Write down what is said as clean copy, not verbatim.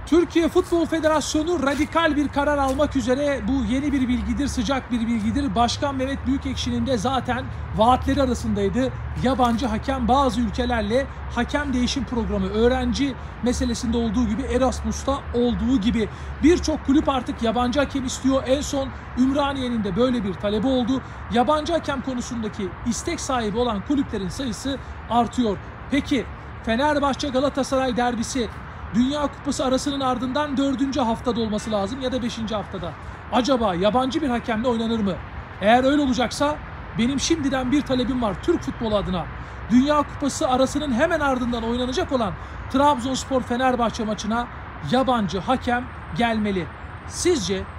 Türkiye Futbol Federasyonu radikal bir karar almak üzere. Bu yeni bir bilgidir, sıcak bir bilgidir. Başkan Mehmet Büyükekşi'nin de zaten vaatleri arasındaydı. Yabancı hakem, bazı ülkelerle hakem değişim programı, öğrenci meselesinde olduğu gibi, Erasmus'ta olduğu gibi birçok kulüp artık yabancı hakem istiyor. En son Ümraniye'nin de böyle bir talebi oldu. Yabancı hakem konusundaki istek sahibi olan kulüplerin sayısı artıyor. Peki Fenerbahçe Galatasaray derbisi Dünya Kupası arasının ardından 4. haftada olması lazım ya da 5. haftada. Acaba yabancı bir hakemle oynanır mı? Eğer öyle olacaksa benim şimdiden bir talebim var Türk futbolu adına. Dünya Kupası arasının hemen ardından oynanacak olan Trabzonspor Fenerbahçe maçına yabancı hakem gelmeli. Sizce